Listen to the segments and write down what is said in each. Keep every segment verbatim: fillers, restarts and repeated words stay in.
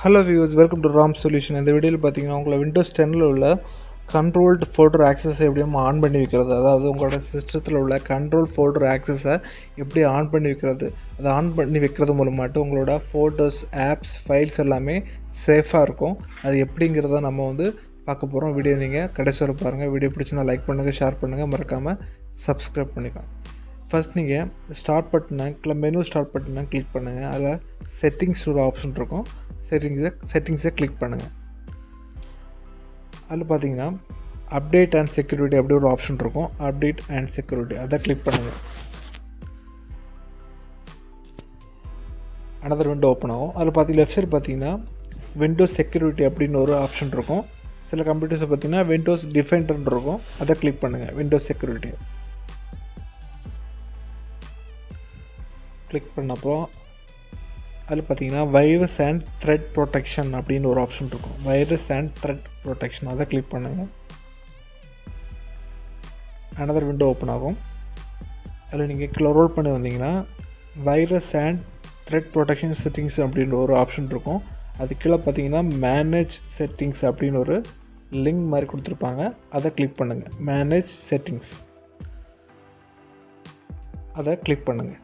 Hello viewers, welcome to RAM Solution. இந்த வீடியோவில் பார்த்தீங்கன்னா உங்களை விண்டோஸ் டென்னில் உள்ள கண்ட்ரோல்டு ஃபோல்டர் ஆக்சஸை எப்படி ஆன் பண்ணி வைக்கிறது, அதாவது உங்களோட சிஸ்டத்தில் உள்ள கண்ட்ரோல் ஃபோல்டர் ஆக்சஸை எப்படி ஆன் பண்ணி வைக்கிறது, அதை ஆன் பண்ணி வைக்கிறது மூலமாட்டு உங்களோட ஃபோட்டோஸ், ஆப்ஸ், ஃபைல்ஸ் எல்லாமே சேஃபாக இருக்கும். அது எப்படிங்கிறத நம்ம வந்து பார்க்க போகிறோம். வீடியோ நீங்கள் கடைசி வரை பாருங்கள். வீடியோ பிடிச்சினா லைக் பண்ணுங்கள், ஷேர் பண்ணுங்கள், மறக்காமல் சப்ஸ்கிரைப் பண்ணிக்கலாம். ஃபஸ்ட் நீங்கள் ஸ்டார்ட் பட்டனை இல்லை மெனு ஸ்டார்ட் பட்டனை கிளிக் பண்ணுங்கள். அதில் செட்டிங்ஸ் ஒரு ஆப்ஷன் இருக்கும். செட்டிங்ஸை செட்டிங்ஸை கிளிக் பண்ணுங்கள். அதில் பார்த்தீங்கன்னா அப்டேட் அண்ட் செக்யூரிட்டி அப்படி ஒரு ஆப்ஷன் இருக்கும். அப்டேட் அண்ட் செக்யூரிட்டி அதை கிளிக் பண்ணுங்கள். அனதர் விண்டோ ஓப்பன் ஆகும். அதில் பார்த்தீங்கன்னா லெஃப்ட் சைடு பார்த்தீங்கன்னா விண்டோஸ் செக்யூரிட்டி அப்படின்னு ஒரு ஆப்ஷன் இருக்கும். சில கம்ப்யூட்டர்ஸை பார்த்தீங்கன்னா விண்டோஸ் டிஃபெண்டர்னு இருக்கும். அதை கிளிக் பண்ணுங்கள். விண்டோஸ் செக்யூரிட்டி கிளிக் பண்ணப்போ அதில் பார்த்தீங்கன்னா வைரஸ் அண்ட் த்ரெட் ப்ரொடெக்ஷன் அப்படின்னு ஒரு ஆப்ஷன் இருக்கும். வைரஸ் அண்ட் த்ரெட் ப்ரொடெக்ஷன் அதை கிளிக் பண்ணுங்கள். அனதர் விண்டோ ஓப்பன் ஆகும். அதில் நீங்கள் கீழே ரோல் பண்ணி வந்தீங்கன்னா virus and threat protection settings அப்படின்ற ஒரு ஆப்ஷன் இருக்கும். அது கீழே பார்த்தீங்கன்னா மேனேஜ் செட்டிங்ஸ் அப்படின்னு ஒரு லிங்க் மாதிரி கொடுத்துருப்பாங்க. அதை கிளிக் பண்ணுங்கள். மேனேஜ் செட்டிங்ஸ் அதை கிளிக் பண்ணுங்கள்.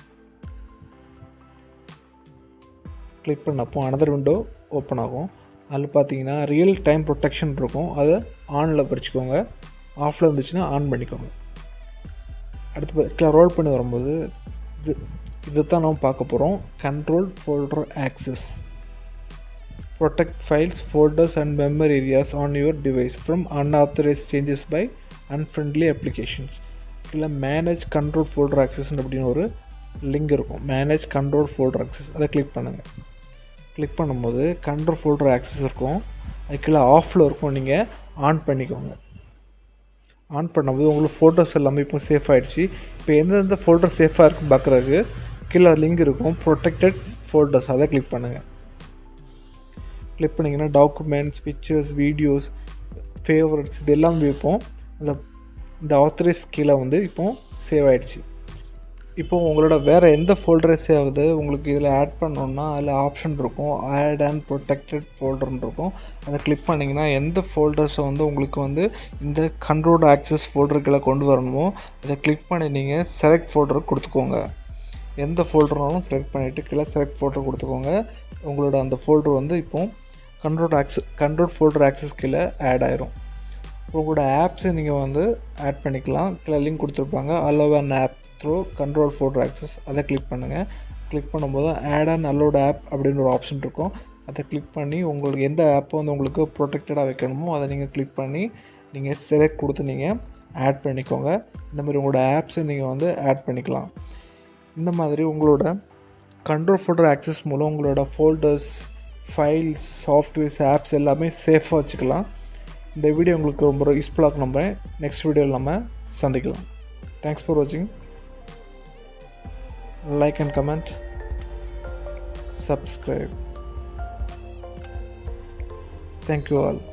கிளிக் பண்ணப்போ அனதர் விண்டோ ஓப்பன் ஆகும். அதில் பார்த்தீங்கன்னா ரியல் டைம் ப்ரொடெக்ஷன் இருக்கும். அதை ஆனில் பறிச்சுக்கோங்க. ஆஃபில் இருந்துச்சுன்னா ஆன் பண்ணிக்கோங்க. அடுத்து ரோல் பண்ணி வரும்போது இது இதை தான் நம்ம பார்க்க போகிறோம். Control folder access protect files, folders and memory areas on your device from unauthorized changes by unfriendly applications. இல்லை மேனேஜ் கண்ட்ரோல் ஃபோல்டர் ஆக்சஸ் அப்படின்னு ஒரு லிங்க் இருக்கும். மேனேஜ் கண்ட்ரோல் ஃபோல்டர் ஆக்சஸ் அதை கிளிக் பண்ணுங்கள். கிளிக் பண்ணும்போது கண்ட்ரோல் ஃபோல்டர் ஆக்சஸ் இருக்கும். அதுக்குள்ளே ஆஃபில் இருக்கும். நீங்கள் ஆன் பண்ணிக்கோங்க. ஆன் பண்ணும்போது உங்களுக்கு ஃபோட்டோஸ் எல்லாமே இப்போ சேஃப் ஆகிடுச்சு. இப்போ எந்தெந்த ஃபோல்டர் சேஃபாக இருக்குன்னு பார்க்குறதுக்கு கீழே லிங்க் இருக்கும். ப்ரொடெக்டட் ஃபோல்டர்ஸ் அதை கிளிக் பண்ணுங்கள். கிளிக் பண்ணிங்கன்னா டாக்குமெண்ட்ஸ், பிக்சர்ஸ், வீடியோஸ், ஃபேவரட்ஸ் இது எல்லாம் வைப்போம். அந்த இந்த ஆத்தரைஸ் கீழே வந்து இப்போது சேவ் ஆகிடுச்சு. இப்போது உங்களோட வேறு எந்த ஃபோல்டரை சேவது உங்களுக்கு இதில் ஆட் பண்ணோன்னா அதில் ஆப்ஷன் இருக்கும். ஆட் அண்ட் ப்ரொடெக்டட் ஃபோல்டர்னு இருக்கும். அதை கிளிக் பண்ணிங்கன்னா எந்த ஃபோல்டர்ஸை வந்து உங்களுக்கு வந்து இந்த கண்ட்ரோல் ஆக்சஸ் ஃபோல்டருக்குள்ளே கொண்டு வரணுமோ அதை கிளிக் பண்ணி நீங்கள் செலக்ட் ஃபோல்டருக்கு கொடுத்துக்கோங்க. எந்த ஃபோல்டர்னாலும் செலக்ட் பண்ணிவிட்டு கீழே செலக்ட் ஃபோல்டர் கொடுத்துக்கோங்க. உங்களோட அந்த ஃபோல்டர் வந்து இப்போது control access control folder access கீழே ஆட் ஆயிரும். உங்களோட ஆப்ஸை நீங்கள் வந்து ஆட் பண்ணிக்கலாம். கீழே லிங்க் கொடுத்துருப்பாங்க. Allow an app through control folder access அதை கிளிக் பண்ணுங்கள். கிளிக் பண்ணும்போது ஆட் அண்ட் அல்லோட் ஆப் அப்படின்னு ஒரு ஆப்ஷன் இருக்கும். அதை கிளிக் பண்ணி உங்களுக்கு எந்த ஆப்பை வந்து உங்களுக்கு ப்ரொடெக்டடாக வைக்கணுமோ அதை நீங்கள் கிளிக் பண்ணி நீங்கள் செலக்ட் கொடுத்து நீங்கள் ஆட் பண்ணிக்கோங்க. இந்த மாதிரி உங்களோட ஆப்ஸை நீங்கள் வந்து ஆட் பண்ணிக்கலாம். இந்த மாதிரி உங்களோட கண்ட்ரோல் ஃபோல்டர் ஆக்சஸ் மூலம் உங்களோட ஃபோல்டர்ஸ், ஃபைல்ஸ், சாஃப்ட்வேர்ஸ், ஆப்ஸ் எல்லாமே சேஃபாக வச்சுக்கலாம். இந்த வீடியோ உங்களுக்கு ரொம்ப யூஸ்ஃபுல்லாக நம்புகிறேன். நெக்ஸ்ட் வீடியோவில் நம்ம சந்திக்கலாம். தேங்க்ஸ் ஃபார் வாட்சிங். Like and comment, subscribe. Thank you all.